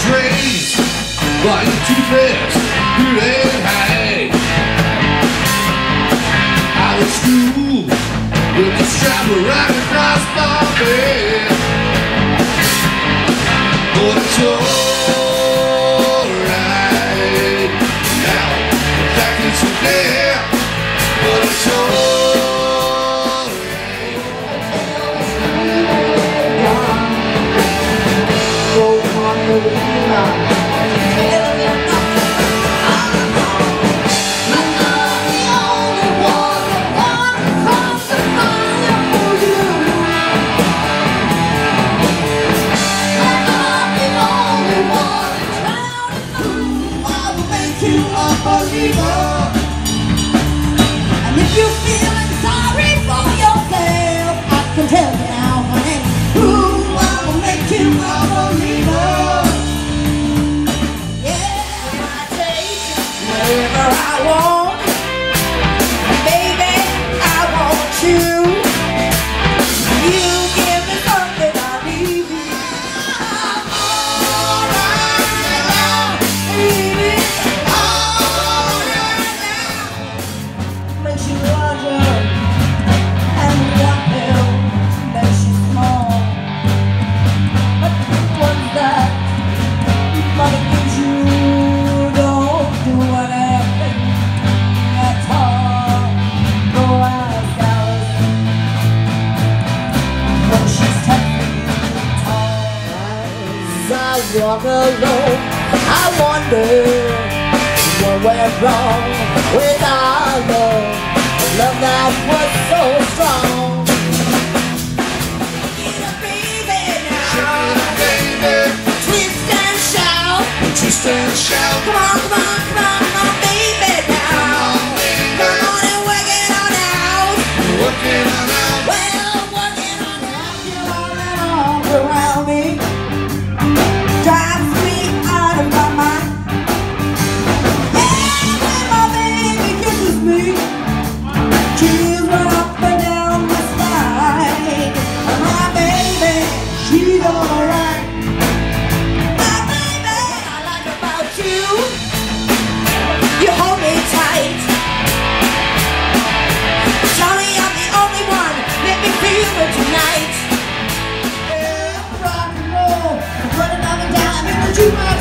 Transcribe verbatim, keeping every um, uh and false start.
trains, flying too fast, good and high. I was school with the strap right across my bed. But it's alright now, back into there. But it's alright. And if you're feeling sorry for yourself, I can tell you now, honey, ooh, I will make you a believer. Yeah, I take wherever I want, baby, I want you. You give me something I need. I'm alright now, baby. Makes you larger and one pill makes you small. But what's that? Money gives you don't do anything at all. Go ask Alice when she's ten feet tall. As I walk alone, I wonder what went wrong with our love, love that was so strong. Get up, baby, now. Baby, Twist and shout. twist and shout. Come on, come on, come on, come on, baby, now. Come on and work it on out. Working on out. Well, working on out. You're all around me. Drives me out of my mind. She's run up and down my spine. My baby, she's alright. My baby, I like about you. You hold me tight. Tell me I'm the only one. Let me feel it tonight. Yeah, rock and roll, running up and down in the jukebox.